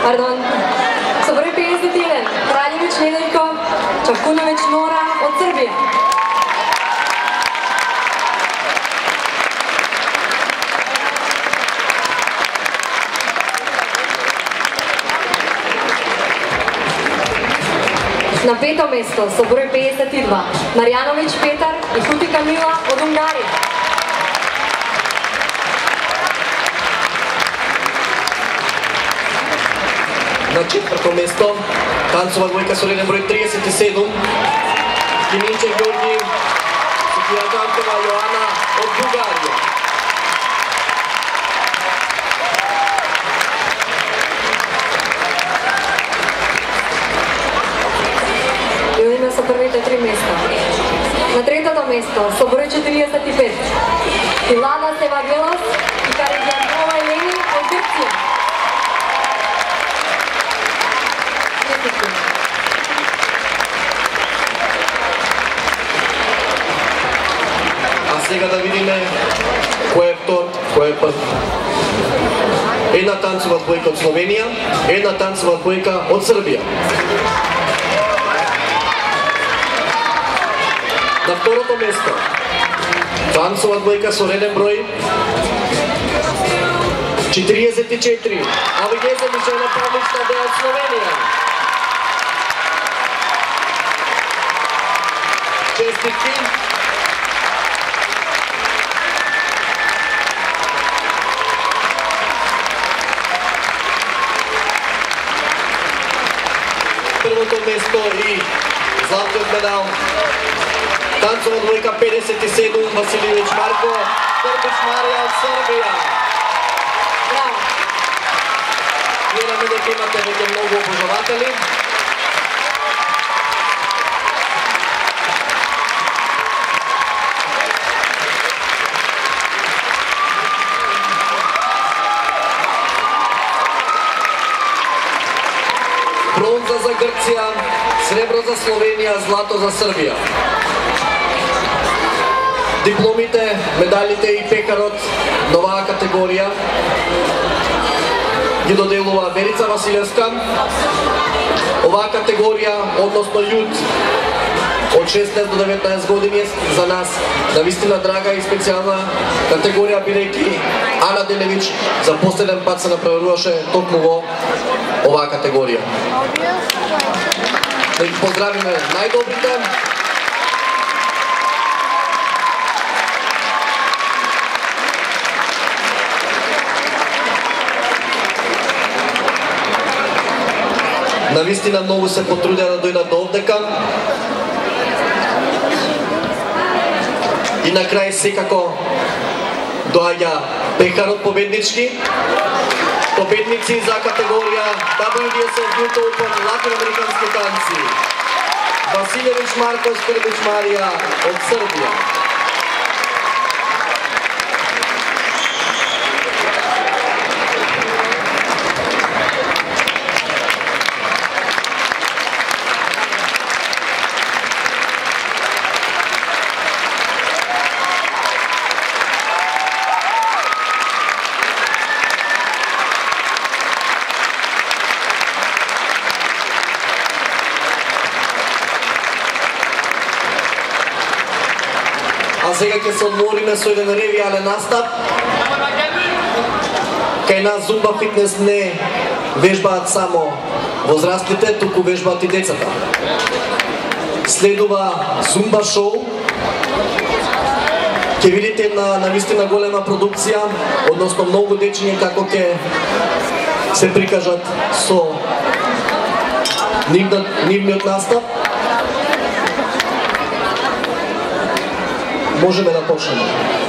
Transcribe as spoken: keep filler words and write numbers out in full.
Pardon. Со број педесет и еден, Краљевич Неделјко Чавкуновиќ Нора од Србија. На пето место со број педесет и два, Марјановиќ Петар и Кутика Мила од Унгарија. На четврто место, танцова двојка со реден број триесет и седум, Киминче Георги, Софија Ганкова Јоана од Бугарија. Јудиме со првите три места. На третото место со број четириесет и пет, Илана Севагелос и Каридјанова Елени од Грција. А сега да видиме кој е втор, кој е прв. Една танцова двојка од Словенија, една танцова двојка од Србија. На второто место, танцова двојка со реден број четириесет и четири, Авигеза Мишена Павлич Надеја од Словенија. Честитки. Првото место и златниот медал. Танцова двојка педесет и седум, Василевич Марко, Србич Марија од Србија. Браво! Вераме дека имате веќе многу обожаватели. Бронза за Грција, сребро за Словенија, злато за Србија. Дипломите, медалите и пекарот на оваа категорија ги доделува Верица Василевска. Оваа категорија, односно јут, од шеснаесет до деветнаесет години за нас навистина драга и специјална категорија, бидејќи Ана Делевич за последен пат се направуваше токму во оваа категорија. Да ги поздравиме најдобрите. Навистина многу се потрудеа да дојдат до овдека. И на крај секако доаѓа пекарот победнички. Победници за категорија дабљу ди ес еф Youth Open латиноамерикански танци. Василевич Марко, Србич Марија од Србија. А сега ќе се одмориме со еден ревијален настап. Кај нас Зумба фитнес не вежбаат само возрастите, туку вежбаат и децата. Следува Зумба шоу. Ќе видите една навистина голема продукција, односно многу дечиња како ќе се прикажат со нивниот настап. Можеме да почнеме.